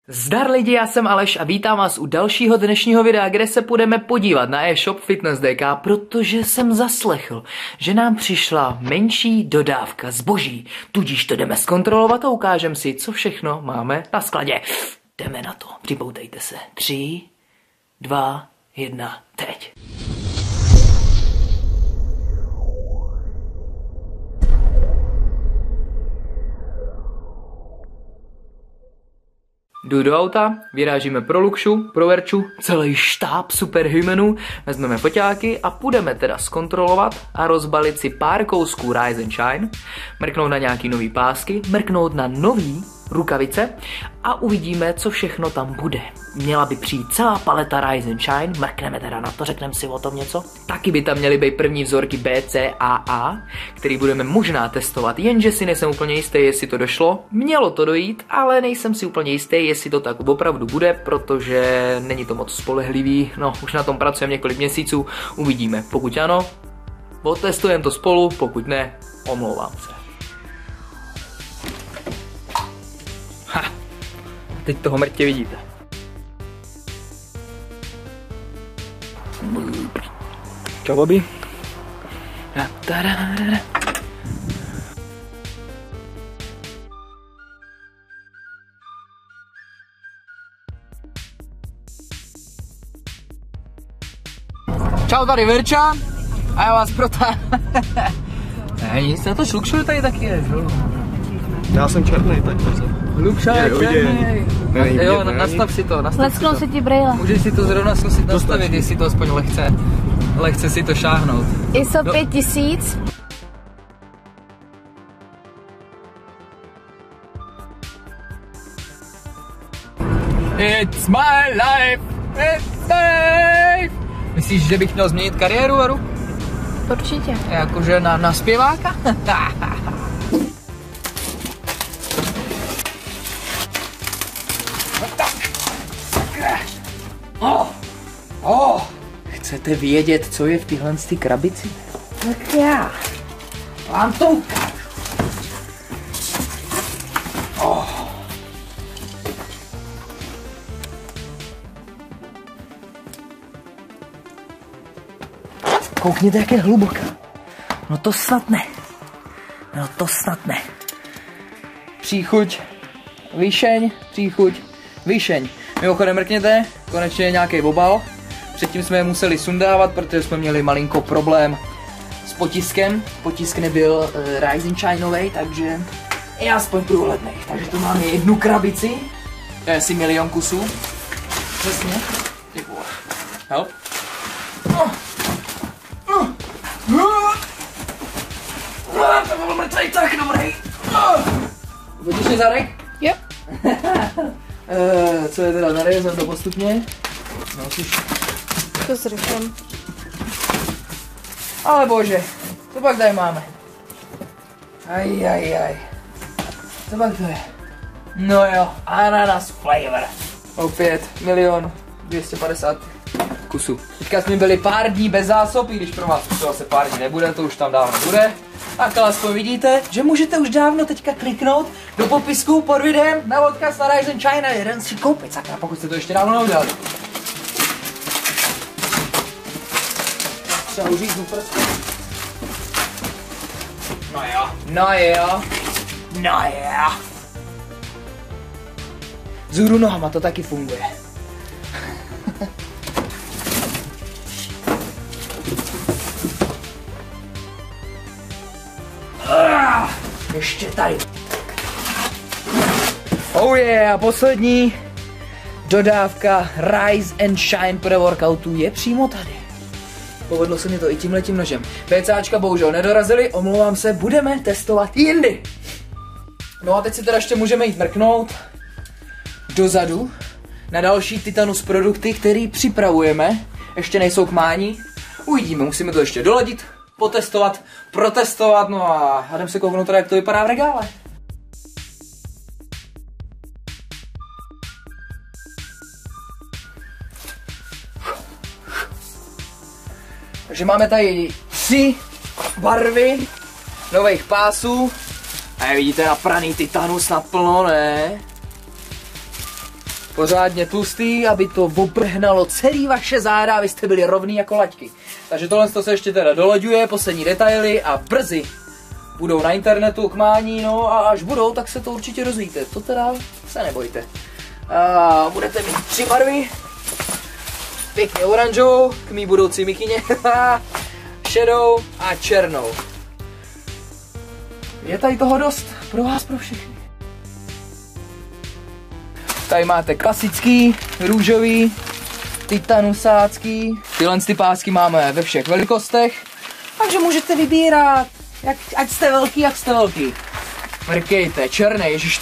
Zdar lidi, já jsem Aleš a vítám vás u dalšího dnešního videa, kde se půjdeme podívat na e-shop Fitness.dk, protože jsem zaslechl, že nám přišla menší dodávka zboží, tudíž to jdeme zkontrolovat a ukážeme si, co všechno máme na skladě. Jdeme na to, připoutejte se. 3, 2, 1, teď. Jdu do auta, vyrážíme pro Luxu, pro Verču, celý štáb superhumanů, vezmeme foťáky a půjdeme teda zkontrolovat a rozbalit si pár kousků Rise and Shine, mrknout na nějaký nový pásky, mrknout na nový rukavice a uvidíme, co všechno tam bude. Měla by přijít celá paleta Rise and Shine, mrkneme teda na to, řekneme si o tom něco. Taky by tam měly být první vzorky B, C, A A, který budeme možná testovat, jenže si nejsem úplně jistý, jestli to došlo. Mělo to dojít, ale nejsem si úplně jistý, jestli to tak opravdu bude, protože není to moc spolehlivý. No, už na tom pracujeme několik měsíců, uvidíme. Pokud ano, otestujeme to spolu, pokud ne, omlouvám se. Ha, teď toho mrtě vidíte. Čau, Bobby. Čau, tady Verča. A já vás Ne, nic na to šlukšuju tady taky je, že? Já jsem černý, tak to Lukša je černý. Jo, nastav si to, Lesknou se ti brejle. Můžeš si to zrovna zkusit nastavit, jestli to aspoň lehce si to šáhnout. ISO 5000. It's my life, it's my life. Myslíš, že bych měl změnit kariéru, Aru? Určitě. Jakože na zpěváka? Chcete vědět, co je v téhle krabici? Tak já vám to ukážu. Koukněte, jak je hluboká. No to snad ne. Příchuť, výšeň, příchuť, výšeň. Mimochodem mrkněte, konečně je nějaký obal. Předtím jsme je museli sundávat, protože jsme měli malinko problém s potiskem. Potisk nebyl Rise and Shineovej, takže je aspoň průhlednej. Takže tu máme jednu krabici, to je asi 1 000 000 kusů. Přesně. Děkuju. Help. To bylo mrtvej, tak dobrý. Vodíš mi zadek? Jo. Co je teda tady, jsem to postupně. No, To zrychlím. Ale bože, co pak tady máme? Co pak to je? No jo, ananas flavor. Opět 1 250 000 kusů. Teďka jsme byli pár dní bez zásob, i když pro vás už to asi pár dní nebude, to už tam dávno bude. Tak ale aspoň vidíte, že můžete už dávno teďka kliknout do popisku pod videem na odkaz na Rise and Shine a jeden si koupit, sakra, pokud jste to ještě dávno neudělali. Třeba uříznu prsty. No jo. Vzhůru nohama to taky funguje. Ještě tady. Oh yeah, a poslední dodávka Rise and Shine pro workoutu je přímo tady. Povedlo se mi to i tímhletím nožem. PCáčka bohužel nedorazili, omlouvám se, budeme testovat jindy. No a teď si teda ještě můžeme jít mrknout dozadu na další Titanus produkty, který připravujeme. Ještě nejsou k mání. Uvidíme, musíme to ještě doladit, potestovat, protestovat, no a jdem se kouknout teda, jak to vypadá v regále. Takže máme tady 3 barvy nových pásů. A je vidíte napraný Titanus naplno, ne? pořádně tlustý, aby to obrhnalo celý vaše záda, abyste byli rovný jako laťky. Takže tohle se ještě teda dolaďuje, poslední detaily a brzy budou na internetu k mání, no a až budou, tak se to určitě dozvíte. To teda se nebojte. A budete mít 3 barvy. Pěkně oranžovou, k mý budoucí mikině, šedou a černou. Je tady toho dost pro vás, pro všechny. Tady máte klasický, růžový, titanusácký. Tyhle ty pásky máme ve všech velikostech, takže můžete vybírat, ať jste velký, jak jste velký. Mrkejte, černý, ježiš.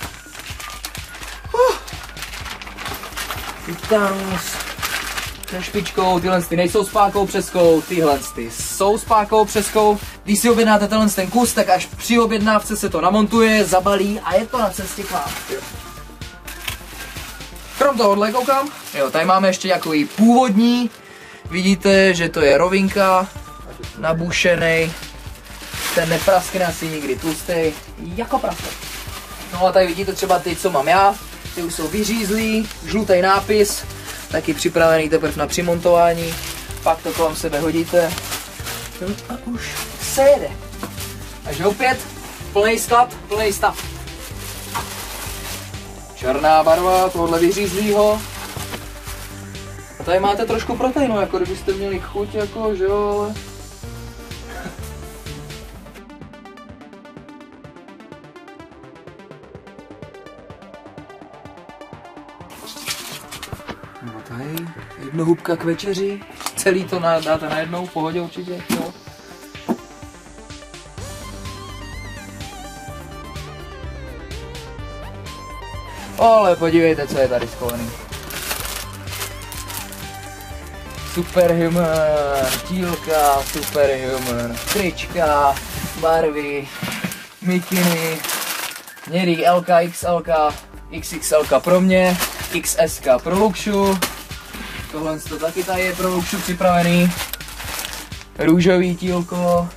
Titanus. Se špičkou, tyhle ty nejsou s pákou přeskou, tyhle ty jsou s pákou přeskou. Když si objednáte ten kus, tak až při objednávce se to namontuje, zabalí a je to na cestě k vám. Krom tohohle koukám. Jo, tady máme ještě nějaký původní. Vidíte, že to je rovinka, nabušený. Ten nepraskne asi nikdy, tlustý, jako praskne. No a tady vidíte třeba ty, co mám já. Ty už jsou vyřízlý, žlutý nápis, taky připravený teprve na přimontování. Pak to kolem sebe hodíte. A už se jede. Takže opět plný sklad, plný stav. Černá barva tohle vyřízlýho. A tady máte trošku proteinu, jako kdybyste měli chuť, jako že jo, ale... No tady jednohubka k večeři, celý to dáte najednou, v pohodě určitě, jo. Ale podívejte, co je tady schovaný. Superhuman, tílka, Superhuman, trička, barvy, mikiny, hnědý LK, XLK, XXL pro mě, XS pro Luxu. Tohle to taky tady je pro Luxu připravený. Růžový tílko,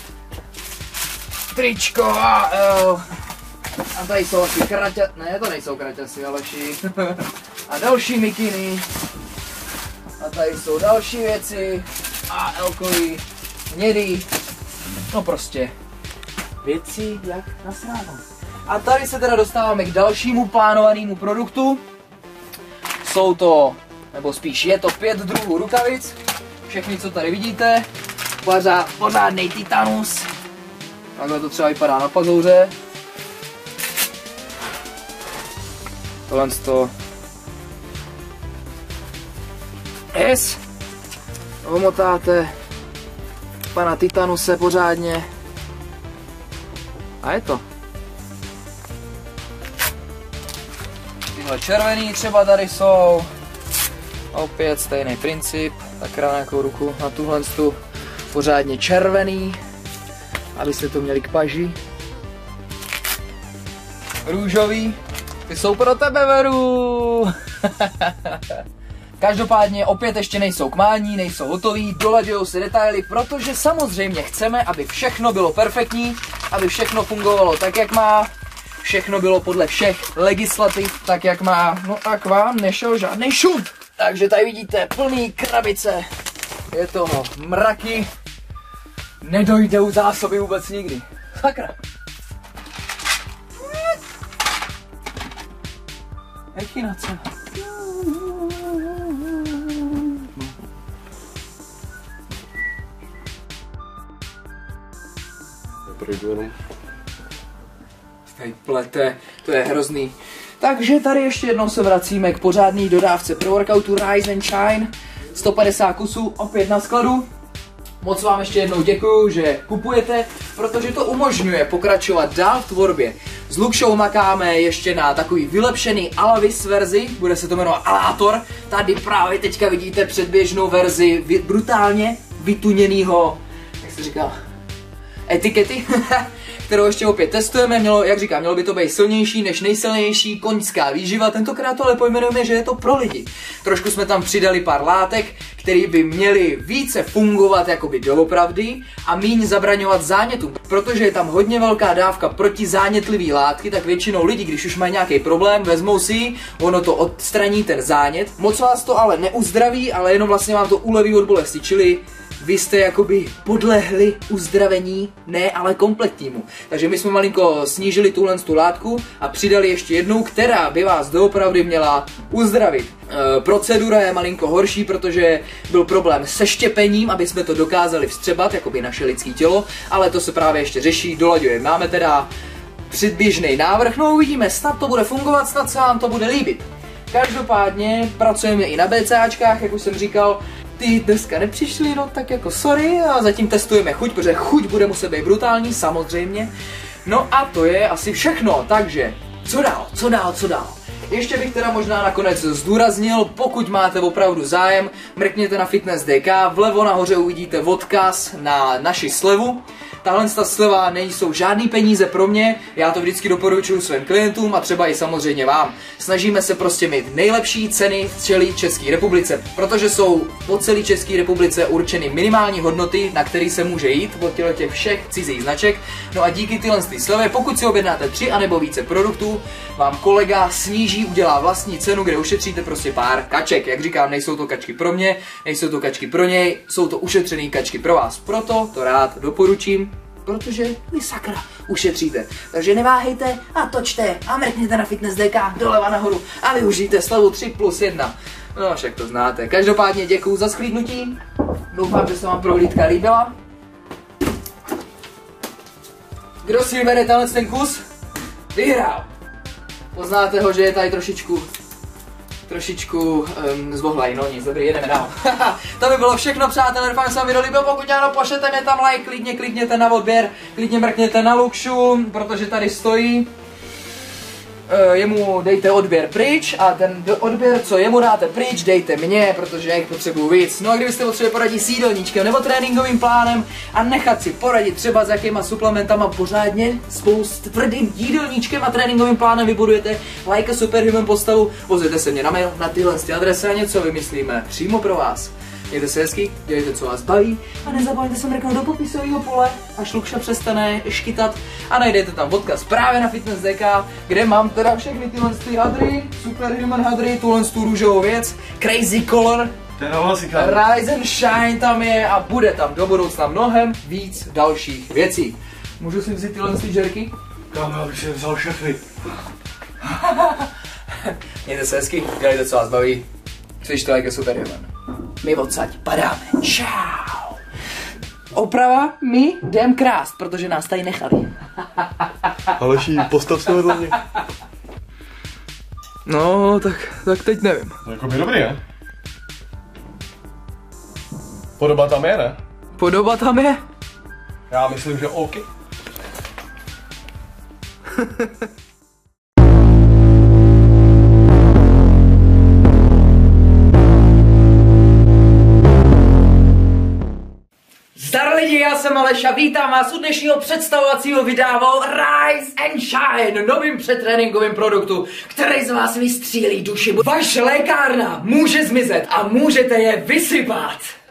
tričko a a tady jsou asi kraťasy, ne, to nejsou kraťasy, Aleši. A další mikiny. A tady jsou další věci. A elkový, hnědý. No prostě věci jak na sránu. A tady se teda dostáváme k dalšímu plánovanému produktu. Jsou to, nebo spíš je to 5 druhů rukavic. Všechny, co tady vidíte. Pořádnej Titanus. Takhle to třeba vypadá na pazouře. Tohle to S. Omotáte pana Titanuse pořádně. A je to. Tyhle červený třeba tady jsou. Opět stejný princip. Tak na nějakou ruku na tuhle tu pořádně červený. Abyste to měli k paži. Růžový. Ty jsou pro tebe, Veru! Každopádně opět ještě nejsou k mání, nejsou hotoví, dolaďujou se detaily, protože samozřejmě chceme, aby všechno bylo perfektní, aby všechno fungovalo tak, jak má, všechno bylo podle všech legislativ tak, jak má, no a k vám nešel žádný šum. Takže tady vidíte plný krabice, je toho mraky, nedojdou zásoby vůbec nikdy. Sakra. Echinace. Tady plete, to je hrozný. Takže tady ještě jednou se vracíme k pořádný dodávce pro workoutu Rise and Shine. 150 kusů opět na skladu. Moc vám ještě jednou děkuju, že kupujete, protože to umožňuje pokračovat dál v tvorbě. S Luxou makáme ještě na takový vylepšený Alavis verzi, bude se to jmenovat Alátor. Tady právě teďka vidíte předběžnou verzi brutálně vytuněnýho, jak se říká, etikety, kterou ještě opět testujeme. Jak říkám, mělo by to být silnější než nejsilnější koňská výživa. Tentokrát to ale pojmenujeme, že je to pro lidi. Trošku jsme tam přidali pár látek, které by měly více fungovat jakoby doopravdy a míň zabraňovat zánětům. Protože je tam hodně velká dávka protizánětlivý látky, tak většinou lidi, když už mají nějaký problém, vezmou si ji, ono to odstraní ten zánět. Moc vás to ale neuzdraví, ale jenom vlastně vám to uleví od bolesti, čili vy jste jakoby podlehli uzdravení, ne ale kompletnímu. Takže my jsme malinko snížili tu látku a přidali ještě jednu, která by vás doopravdy měla uzdravit. Procedura je malinko horší, protože byl problém se štěpením, aby jsme to dokázali vstřebat, jakoby naše lidské tělo, ale to se právě ještě řeší, dolaďujeme. Máme teda předběžný návrh, no uvidíme, snad to bude fungovat, snad se vám to bude líbit. Každopádně pracujeme i na BCAčkách, jak už jsem říkal. Ty dneska nepřišli, no tak jako sorry, a zatím testujeme chuť, protože chuť bude muset být brutální, samozřejmě. No a to je asi všechno, takže co dál? Ještě bych teda možná nakonec zdůraznil, pokud máte opravdu zájem, mrkněte na Fitness DK, vlevo nahoře uvidíte odkaz na naši slevu. Tahle sleva nejsou žádný peníze pro mě, já to vždycky doporučuji svým klientům a třeba i samozřejmě vám. Snažíme se prostě mít nejlepší ceny v celé České republice, protože jsou po celé České republice určeny minimální hodnoty, na který se může jít od těch všech cizích značek. No a díky tyhle slevě, pokud si objednáte 3 anebo více produktů, vám kolega sníží, udělá vlastní cenu, kde ušetříte prostě pár kaček. Jak říkám, nejsou to kačky pro mě, nejsou to kačky pro něj, jsou to ušetřené kačky pro vás. Proto to rád doporučím, protože vy sakra ušetříte. Takže neváhejte a točte a mrkněte na Fitness DK doleva nahoru a využijte slevu 3+1. No však to znáte. Každopádně děkuju za shlédnutí. Doufám, že se vám prohlídka líbila. Kdo si vybere ten kus, vyhrál. Poznáte ho, že je tady trošičku zvohlaj, no nic, dobrý, jedeme dál. To by bylo všechno, přátelé, doufám, že se vám video líbilo, pokud ano, pošlete mi tam like, klidně klikněte na odběr, klidně mrkněte na Luxu, protože tady stojí. Jemu dejte odběr pryč a ten odběr, co jemu dáte pryč, dejte mně, protože já jich potřebuju víc. No a kdybyste potřebovali poradit s jídelníčkem nebo tréninkovým plánem a nechat si poradit třeba s jakýma suplementama pořádně spolu s tvrdým jídelníčkem a tréninkovým plánem vybudujete like a superhuman postavu, pozvěte se mě na mail na tyhle adresy a něco vymyslíme přímo pro vás. Mějte se hezky, dělejte, co vás baví a nezapomeňte se mrknout do popisového pole, až Lukša přestane škytat a najdete tam odkaz právě na Fitness DK, kde mám teda všechny tyhle hadry, Superhuman hadry, tuhle růžovou věc, Crazy Color, Rise and Shine tam je a bude tam do budoucna mnohem víc dalších věcí. Můžu si vzít tyhle džerky? Kámo, já bych si vzal všechny. Mějte se hezky, dělejte, co vás baví, cvičte like a Superhuman. My odsaď padáme. Čau. Oprava, my jdem krást, protože nás tady nechali. Aleši, postav se vedle mě. No, tak teď nevím. Jako by dobrý, ne? Podoba tam je, ne? Podoba tam je? Já myslím, že OK. Zdar lidi, já jsem Aleš a vítám vás u dnešního představovacího videa o Rise and Shine, novým předtréninkovým produktu, který z vás vystřílí duši. Vaše lékárna může zmizet a můžete je vysypat.